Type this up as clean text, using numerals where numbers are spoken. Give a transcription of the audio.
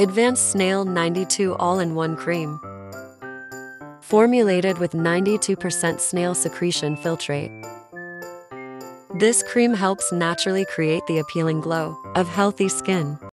Advanced Snail 92 All-in-One Cream. Formulated with 92% snail secretion filtrate. This cream helps naturally create the appealing glow of healthy skin.